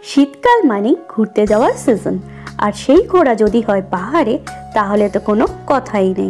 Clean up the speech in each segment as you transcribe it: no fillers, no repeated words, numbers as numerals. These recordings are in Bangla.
শীতকাল মানে ঘুরতে যাওয়ার সিজন, আর সেই ঘোরা যদি হয় পাহাড়ে তাহলে তো কোনো কথাই নেই।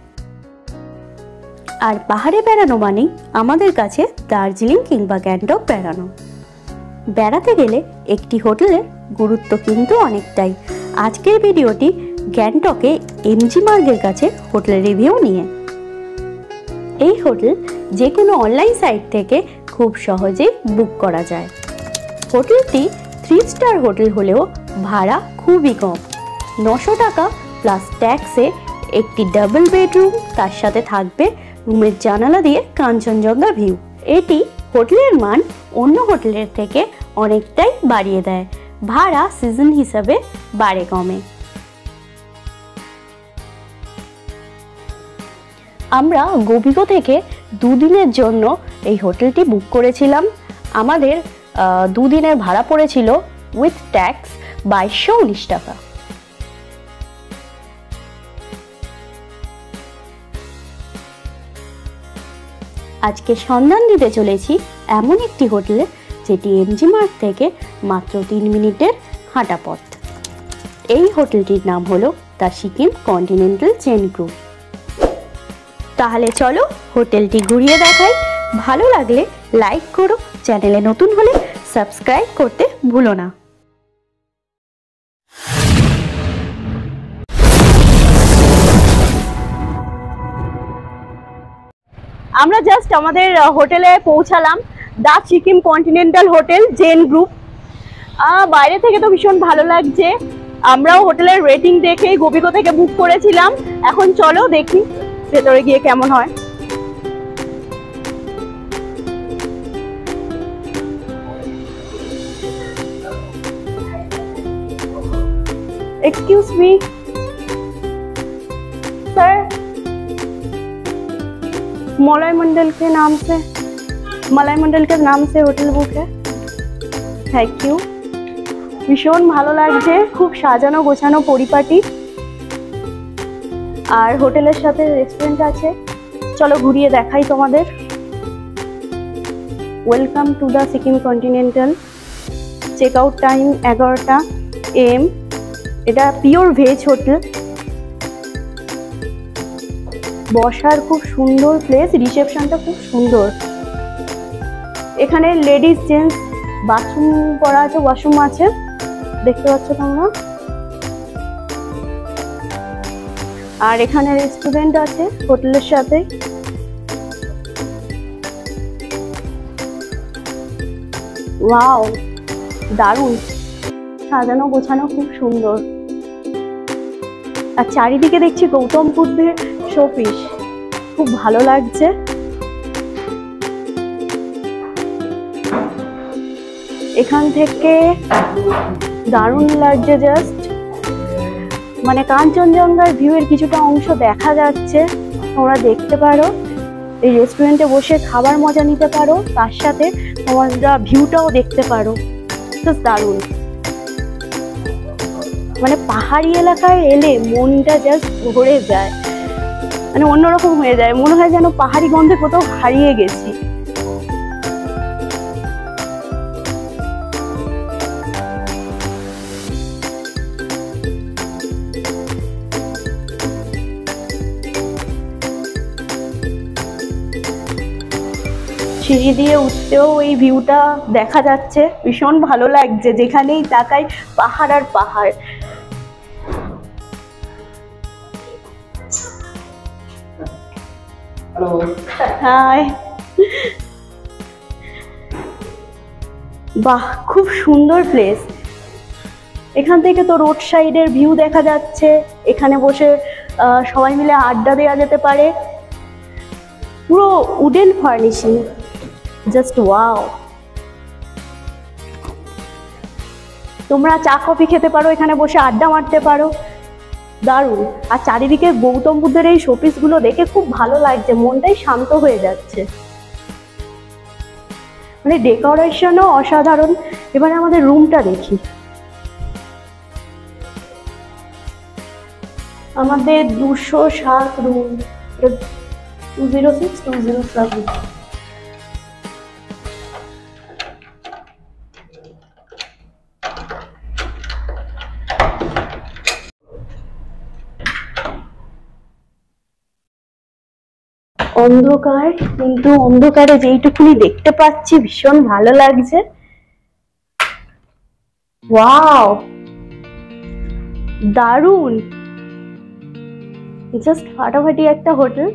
আর পাহাড়ে বেড়ানো মানেই আমাদের কাছে দার্জিলিং কিংবা গ্যাংটক বেড়ানো। বেড়াতে গেলে একটি হোটেলের গুরুত্ব কিন্তু অনেকটাই। আজকের ভিডিওটি গ্যাংটকে এমজি মার্গের কাছে হোটেলের রিভিউ নিয়ে। এই হোটেল যে কোনো অনলাইন সাইট থেকে খুব সহজেই বুক করা যায়। হোটেলটি 3 স্টার হোটেল হলেও ভাড়া খুবই কম, 900 টাকা প্লাস ট্যাক্সে একটি ডাবল বেডরুম, তার সাথে থাকবে রুমের জানালা দিয়ে কাঞ্চনজঙ্ঘা ভিউ। এটি হোটেলের মান অন্য হোটেলের থেকে অনেকটাই বাড়িয়ে দেয়, ভাড়া সিজন হিসাবে বাড়ে কমে। আমরা গোবিগো থেকে 2 দিনের জন্য এই হোটেলটি বুক করেছিলাম। আমাদের 2 দিনের ভাড়া পড়েছিল উইথ ট্যাক্স 2219 টাকা। আজকে সন্ধান দিতে চলেছি এমন একটি হোটেলে যেটি এমজি মার্গ থেকে মাত্র 3 মিনিটের হাঁটা পথ। এই হোটেলটির নাম হলো the Sikkim continental chain group. তাহলে চলো হোটেলটি ঘুরিয়ে দেখাই। ভালো লাগলে লাইক করো, চ্যানেলে নতুন হলে সাবস্ক্রাইব করতে ভুলো না। আমরা জাস্ট আমাদের হোটেলে পৌঁছালাম, the Sikkim continental hotel chain group. বাইরে থেকে তো ভীষণ ভালো লাগছে। আমরাও হোটেলের রেটিং দেখেই গোবিগো থেকে বুক করেছিলাম। এখন চলো দেখি ভেতরে গিয়ে কেমন হয়। Excuse me sir, Malay Mandal के नाम से होटल बुक है। Thank you. भीषण ভালো লাগছে, খুব সাজানো গোছানো পরিপাটি, আর হোটেলের সাথে রেস্টুরেন্ট আছে। চলো ঘুরিয়ে দেখাই তোমাদের। Welcome to the Sikkim continental. Check out time 11টা AM। এটা পিওর ভেজ হোটেল। বসার খুব সুন্দর প্লেস, রিসেপশনটা খুব সুন্দর। এখানে লেডিস জেন্টস বাথরুম করা আছে, ওয়াশরুম আছে, দেখতে পাচ্ছ তোমরা। আর এখানে রেস্টুরেন্ট আছে হোটেলের সাথে। ওয়াও, দারুণ সাজানো গোছানো, খুব সুন্দর। আর চারিদিকে দেখছি গৌতম বুদ্ধের শোপিস, খুব ভালো লাগছে। এখান থেকে দারুণ লাগছে, জাস্ট মানে কাঞ্চনজঙ্ঘার ভিউয়ের কিছুটা অংশ দেখা যাচ্ছে, তোমরা দেখতে পারো। এই রেস্টুরেন্টে বসে খাবার মজা নিতে পারো, তার সাথে তোমরা ভিউটাও দেখতে পারো। জাস্ট দারুণ। মানে পাহাড়ি এলাকায় এলে মনটা জাস্ট ভরে যায়, মানে অন্যরকম হয়ে যায়, মনে হয় যেন পাহাড়ি গন্ধে কোথাও হারিয়ে গেছি। সিঁড়ি দিয়ে উঠতেও এই ভিউটা দেখা যাচ্ছে, ভীষণ ভালো লাগছে। যেখানেই তাকাই পাহাড় আর পাহাড়। হাই, বাহ, খুব সুন্দর প্লেস। এখান থেকে তো রোড সাইডের ভিউ দেখা যাচ্ছে। এখানে বসে সবাই মিলে আড্ডা দেওয়া যেতে পারে। পুরো উডেন ফার্নিশিং, জাস্ট ওয়াও। তোমরা চা কফি খেতে পারো, এখানে বসে আড্ডা মারতে পারো, দারুণ। আর চারিদিকে গৌতম বুদ্ধের এই শোপিস গুলো দেখে খুব ভালো লাগছে, মনটাই শান্ত হয়ে যাচ্ছে। মানে ডেকোরেশনও অসাধারণ। এবারে আমাদের রুমটা দেখি। আমাদের 207 রুম, 206, 207। অন্ধকার, কিন্তু অন্ধকারে যেইটুকুনি দেখতে পাচ্ছি ভীষণ ভালো লাগছে। ওয়াও, দারুণ, জাস্ট ফাটাফাটি একটা হোটেল।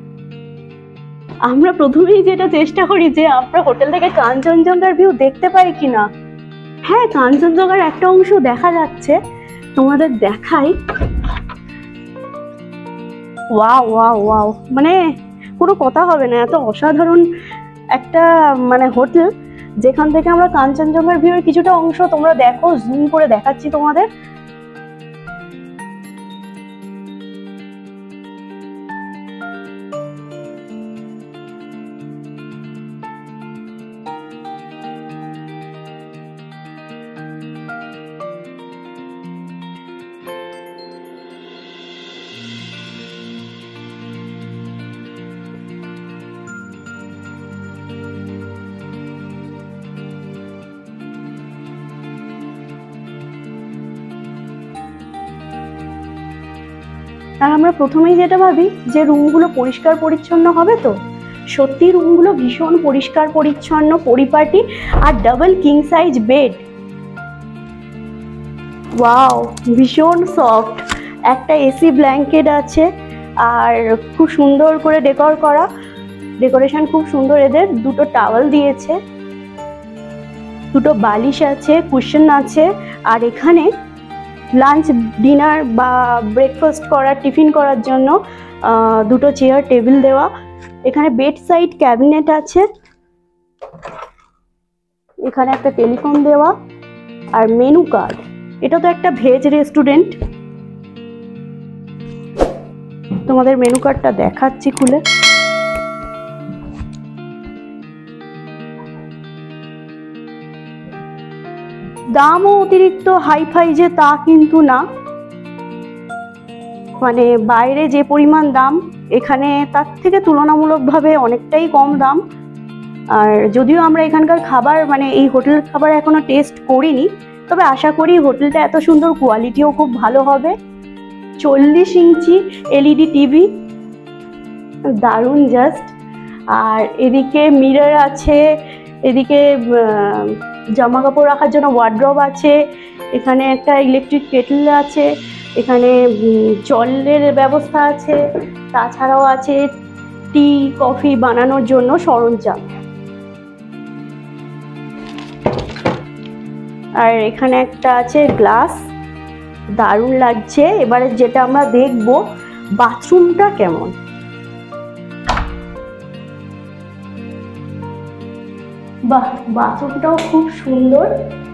আমরা প্রথমেই যেটা চেষ্টা করি যে আমরা হোটেল থেকে কাঞ্চনজঙ্ঘার ভিউ দেখতে পাই কিনা। হ্যাঁ, কাঞ্চনজঙ্ঘার একটা অংশ দেখা যাচ্ছে, তোমাদের দেখাই। ওয়াও ওয়াও ওয়াও, মানে কোনো কথা হবে না, এত অসাধারণ একটা মানে হোটেল যেখান থেকে আমরা কাঞ্চনজঙ্ঘার ভিউর কিছুটা অংশ তোমরা দেখো, জুম করে দেখাচ্ছি তোমাদের। আর আমরা প্রথমেই যেটা ভাবি যে রুমগুলো পরিষ্কার পরিচ্ছন্ন হবে, তো সত্যি রুমগুলো ভীষণ পরিষ্কার পরিচ্ছন্ন, পরিপাটি, আর double king size bed. Wow, ভীষণ সফট, একটা এসি ব্ল্যাঙ্কেট আছে, আর খুব সুন্দর করে ডেকোরেশন খুব সুন্দর। এদের দুটো টাওয়াল দিয়েছে, দুটো বালিশ আছে, কুশন আছে, আর এখানে লাঞ্চ, ডিনার বা ব্রেকফাস্ট করার, টিফিন করার জন্য দুটো চেয়ার টেবিল দেওয়া। এখানে বেড সাইড ক্যাবিনেট আছে, এখানে একটা টেলিফোন দেওয়া, আর মেনু কার্ড। এটা তো একটা ভেজ রেস্টুরেন্ট, তোমাদের মেনু কার্ডটা দেখাচ্ছি খুলে। দামও অতিরিক্ত হাইফাই যে তা কিন্তু না, মানে বাইরে যে পরিমাণ দাম এখানে তার থেকে তুলনামূলকভাবে অনেকটাই কম দাম। আর যদিও আমরা এখানকার খাবার মানে এই হোটেলের খাবার এখনো টেস্ট করিনি, তবে আশা করি হোটেলটা এত সুন্দর, কোয়ালিটিও খুব ভালো হবে। 40 ইঞ্চি এলইডি টিভি, দারুণ জাস্ট। আর এদিকে মিরর আছে, এদিকে জামা কাপড় রাখার জন্য ওয়ার্ড্রব আছে, এখানে একটা ইলেকট্রিক কেটল আছে, এখানে জলের ব্যবস্থা আছে, তাছাড়াও আছে টি কফি বানানোর জন্য সরঞ্জাম। আর এখানে একটা আছে গ্লাস, দারুণ লাগছে। এবারে যেটা আমরা দেখবো বাথরুমটা কেমন। বাহ, বাথরুমটাও খুব সুন্দর।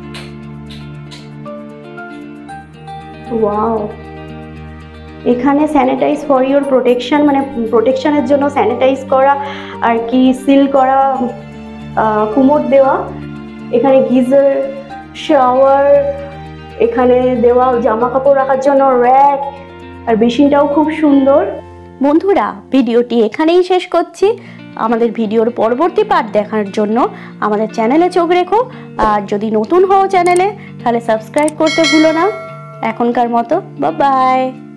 ওয়াও, এখানে স্যানিটাইজ ফর ইওর প্রোটেকশন, মানে প্রোটেকশনের জন্য স্যানিটাইজ করা আর কি সিল করা কুমোড দেওয়া। এখানে গিজার, শাওয়ার, এখানে দেওয়া জামা কাপড় রাখার জন্য র্যাক, আর বেসিনটাও খুব সুন্দর। বন্ধুরা, ভিডিওটি এখানেই শেষ করছি। আমাদের ভিডিওর পরবর্তী পার্ট দেখার জন্য আমাদের চ্যানেলে চোখ রেখো, আর যদি নতুন হও চ্যানেলে তাহলে সাবস্ক্রাইব করতে ভুলো না। এখনকার মতো বাই বাই।